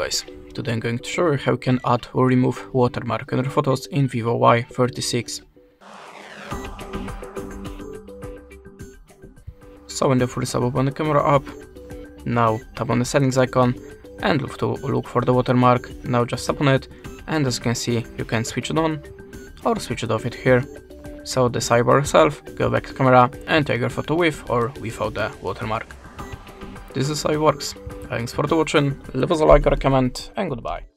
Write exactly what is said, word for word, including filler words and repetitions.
guys, today I'm going to show you how you can add or remove watermark on your photos in Vivo Y thirty-six. So when the first tab, open the camera app. Now tap on the settings icon and look to look for the watermark. Now just tap on it, and as you can see, you can switch it on or switch it off it here. So decide by yourself, go back to camera and take your photo with or without the watermark. This is how it works. Thanks for watching, leave us a like or a comment, and goodbye.